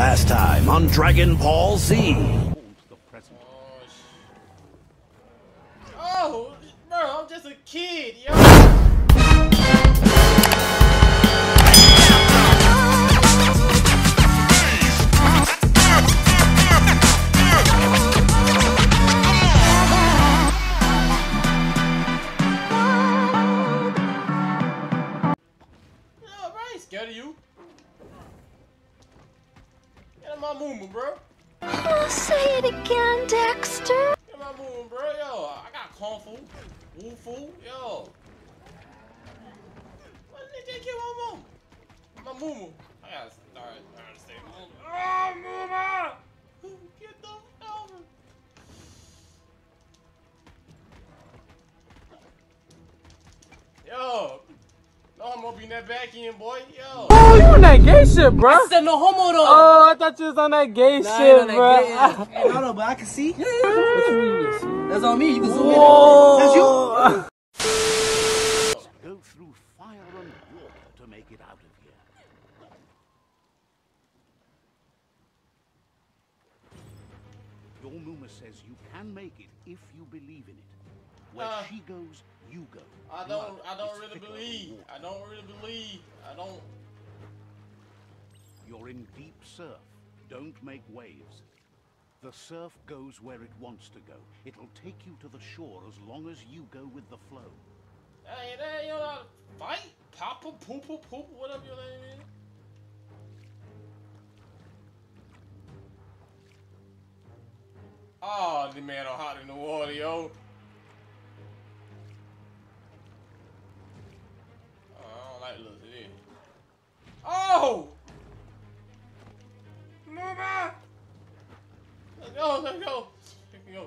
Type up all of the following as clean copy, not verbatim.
last time on Dragon Ball Z. Oh, bro, I'm just a kid, yo. Scared of you? Get my Mooma, bro. Oh, say it again, Dexter. Get my Mooma, bro. Yo, I got Kung Fu, Wu Fu, yo. Why did they kill my mom? My Mooma. I gotta start to say Mooma. Oh, Mooma! Get the hell over. Yo. No, I'm gonna be in that back end, boy. Yo. Oh, you on that gay shit, bro? I said no homo though. Oh, I thought you was on that gay shit, bro. Hey, no, but I can see. What you mean you see? That's on me. You can zoom in. That's you. Go through fire and water to make it out of here. Your Mooma says you can make it if you believe in it. Where she goes, you go. I don't really believe. I don't really believe. I don't. You're in deep surf. Don't make waves. The surf goes where it wants to go. It'll take you to the shore as long as you go with the flow. Hey, that you know how to fight? Papa, poopa, poop, whatever your name is. Oh, the man on hot in the water, yo. Oh! Mooma! Let's go, let's go. Here we go.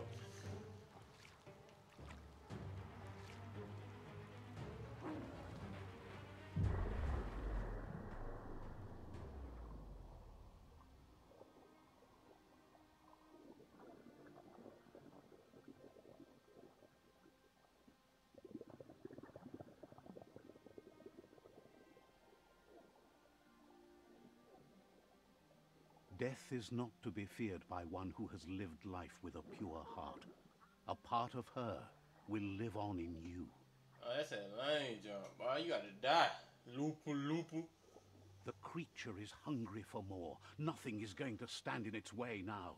Death is not to be feared by one who has lived life with a pure heart. A part of her will live on in you. Oh, that's a lame jump, boy. You gotta die. Loopu, loopu. The creature is hungry for more. Nothing is going to stand in its way now.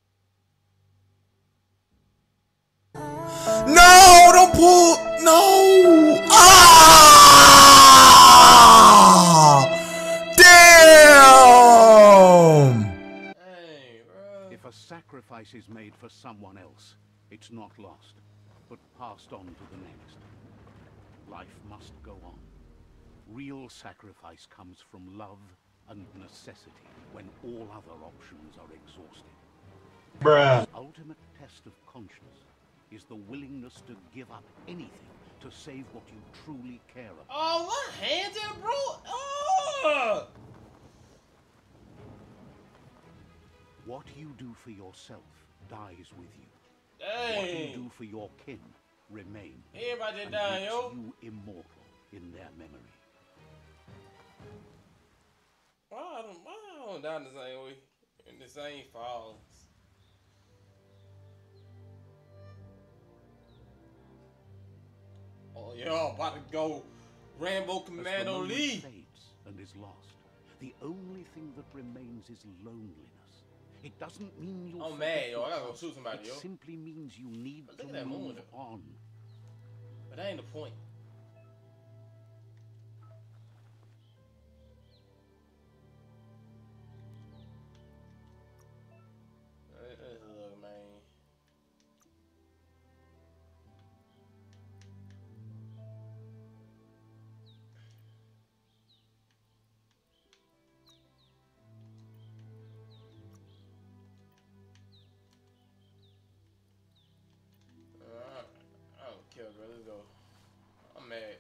No, don't pull. No. Ah! Damn. Hey, bro. If a sacrifice is made for someone else, it's not lost, but passed on to the next. Life must go on. Real sacrifice comes from love and necessity when all other options are exhausted. Bruh. The ultimate test of conscience is the willingness to give up anything to save what you truly care about. Oh, my hands are bro. Oh! What you do for yourself dies with you. Dang. What you do for your kin remains. Everybody and die, makes yo. you immortal in their memory. Why I don't die the same way? In the same falls. Oh, y'all about to go Rambo Commando Lee. Fades and is lost. The only thing that remains is loneliness. It doesn't mean you'll I'm mad, yo. I gotta go shoot somebody, yo. It simply means you need Look to at that move moon. on. But that ain't the point. Look, man. I don't care, bro. Let's go. I'm mad.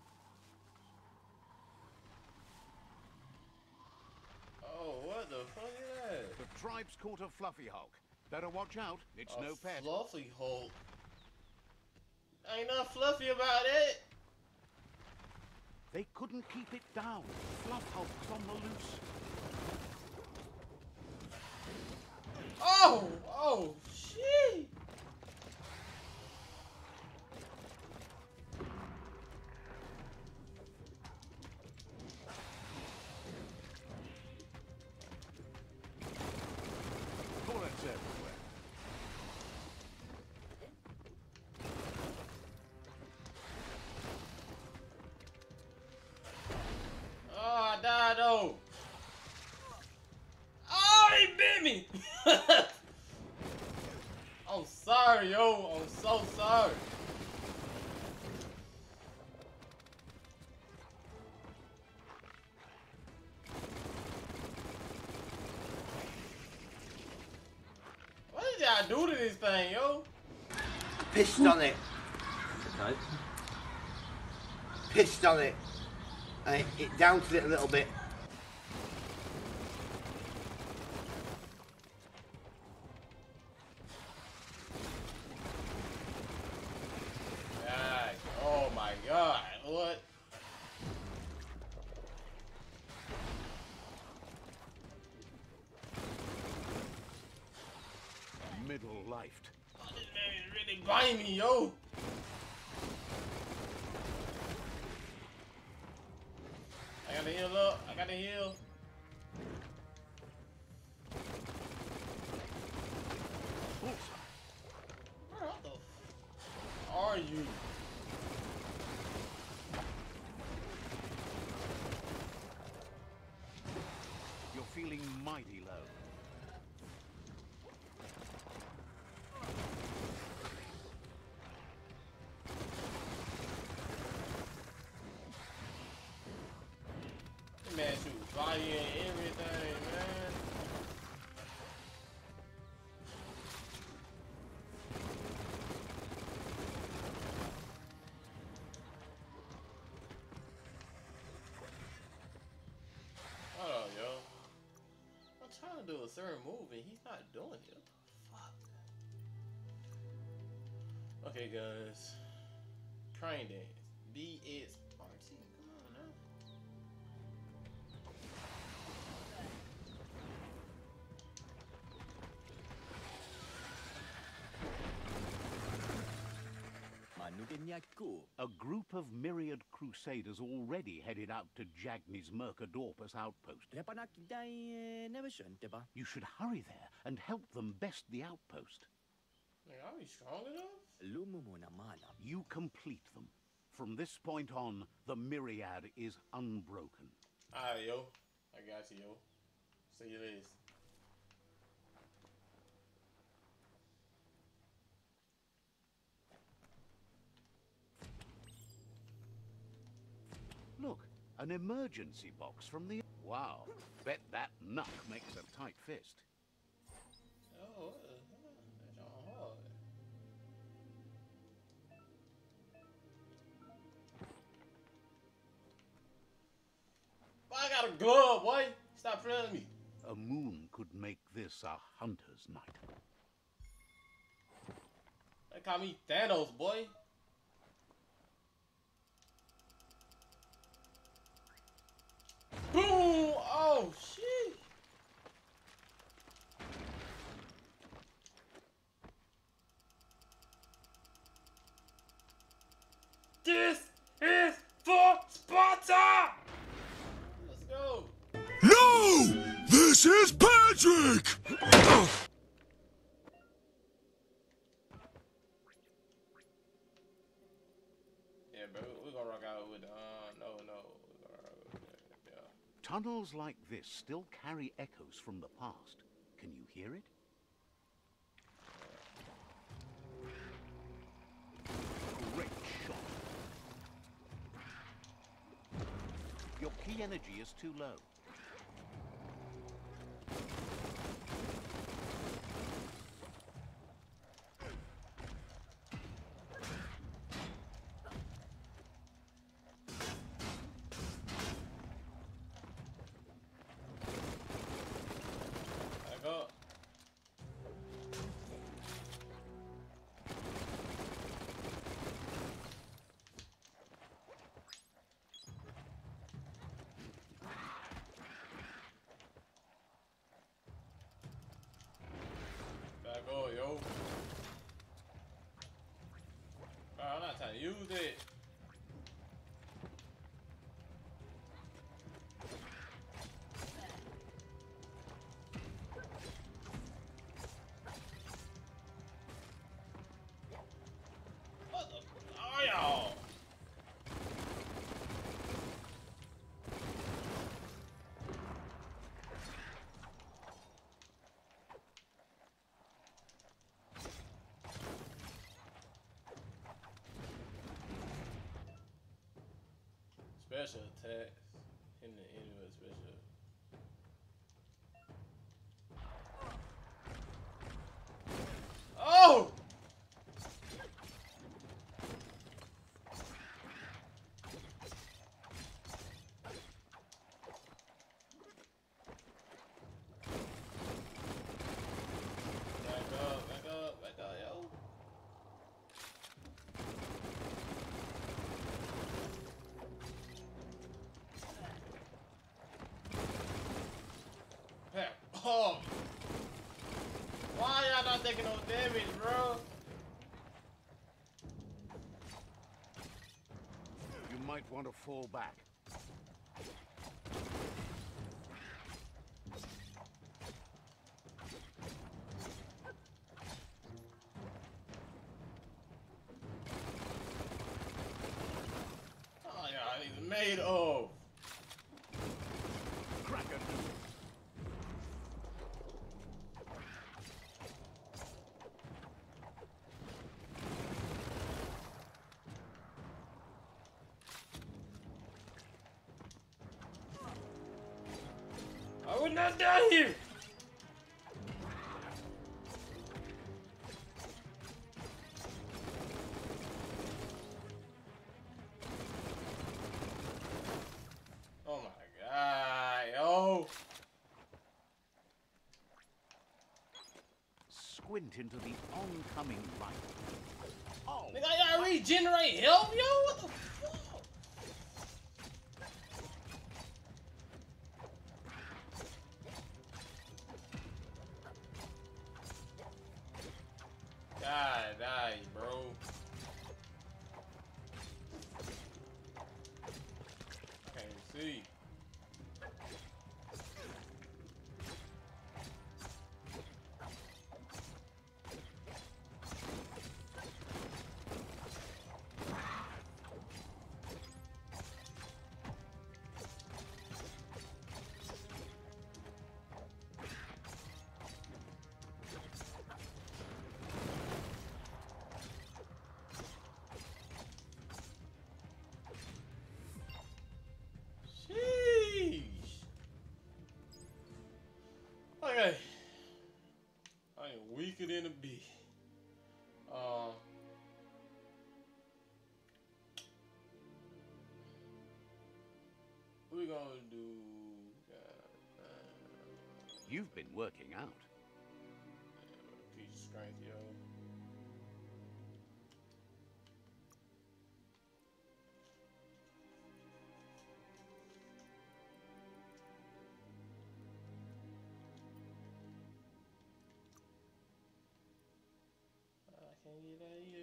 Oh, what the fuck is that? The tribe's caught a fluffy Hulk. Better watch out. It's no pet. Fluffy Hulk. Ain't nothing fluffy about it. They couldn't keep it down. Fluff Hulk's on the loose. Oh, oh, shit. Bullets everywhere. Oh, I died though. Oh, he bit me. I'm sorry, yo. I'm so sorry. What did y'all do to this thing, yo? Pissed on it. Pissed on it. And it downed it a little bit. God. Oh my God. What? Middle-lifed. Oh, this man is really biting me, yo. I gotta heal up. I gotta heal. Bullseye. Bro, what the f are you? You're feeling mighty low. This man shoots fire and everything, man. Hold on, yo. I'm trying to do a certain move and he's not doing it. What the fuck? Okay, guys. Crane dance. BSRT. Come on now. A group of myriad crusaders already headed out to Jagni's Mercadorpus outpost. You should hurry there and help them best the outpost. Like, are we strong enough? You complete them. From this point on, the myriad is unbroken. Alright, yo. I got you, yo. See you later. Look, an emergency box from the... Wow, bet that knuck makes a tight fist. Oh, what the hell? That's all hard. Boy, I got a glove, boy. Stop playing with me. A moon could make this a hunter's night. They call me Thanos, boy. Boom! Oh, shit. This is for Sparta! Let's go. No! This is Patrick! Yeah, bro, we're gonna rock out with, no. We're gonna rock out with, yeah. Tunnels like this still carry echoes from the past. Can you hear it? Great shot. Your key energy is too low. Back up. yo. Bro, I'm not trying to use it. What the? Oh, y'all. Special attacks in the enemy with special. Oh! Back up, yo. Oh! Why y'all not taking no damage, bro? You might want to fall back. Oh, y'all he's made of. Cracker. I would not die here. Oh my god, yo. Squint into the oncoming light. Oh, Nigga, y'all regenerate health, yo? What the fuck? Die, bro. I can't see. Okay. I am weaker than a bee. What we gonna do? you've been working out. Piece of strength, yo. I can't get out of here.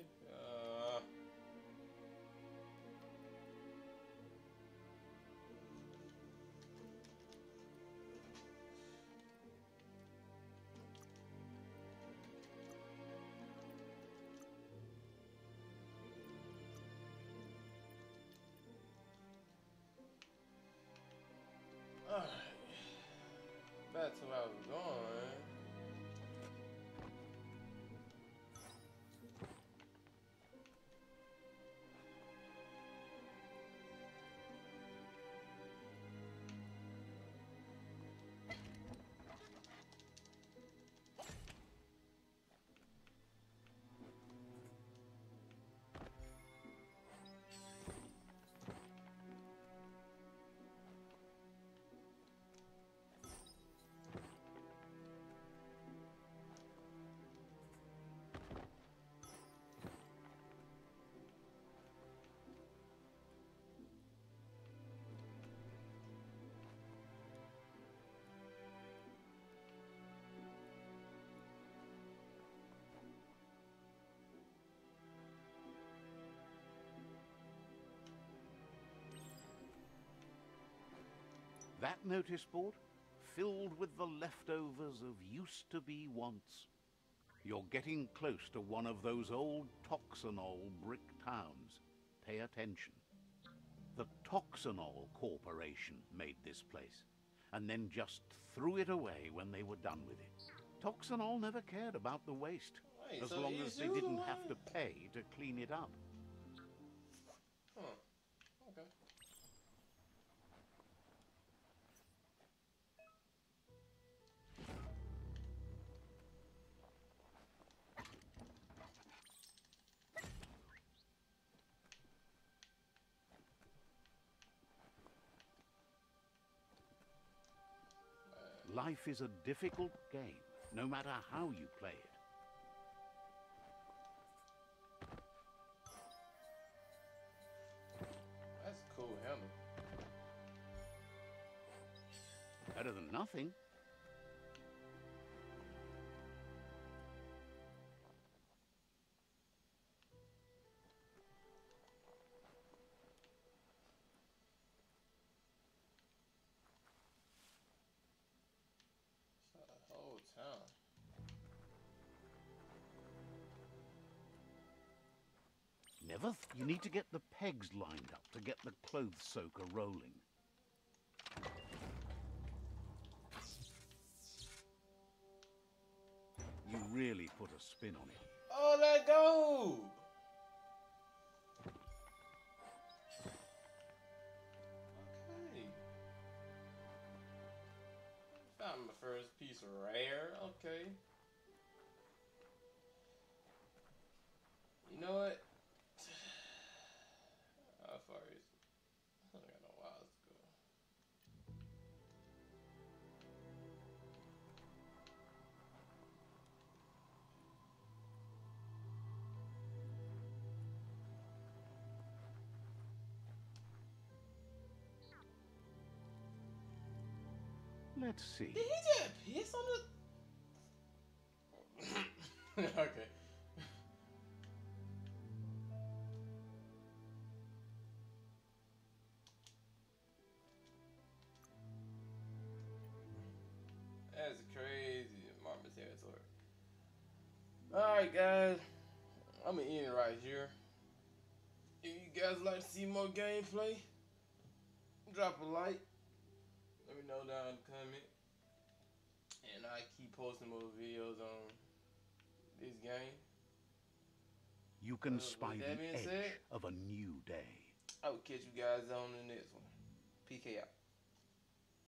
Alright. Back to where I was going. That notice board, filled with the leftovers of used-to-be wants. You're getting close to one of those old Toxanol brick towns. Pay attention. The Toxanol Corporation made this place, and then just threw it away when they were done with it. Toxanol never cared about the waste, Wait, as so long you as they do didn't what? have to pay to clean it up. Huh. Okay. Life is a difficult game, no matter how you play it. That's a cool helmet. Better than nothing. It's a whole town. You need to get the pegs lined up to get the clothes soaker rolling. You really put a spin on it. Oh, let go! Okay. Found my first piece of rare. Okay. You know what? How far is it? I got no whiles to go. Let's see. Did he just piss on the... Okay. That's crazy, Marmot territory. Alright, guys. I'm gonna end it right here. If you guys like to see more gameplay, drop a like. Let me know down in the comment. And I keep posting more videos on this game. You can spy with that the being edge said, of a new day. I will catch you guys on the next one. PK out.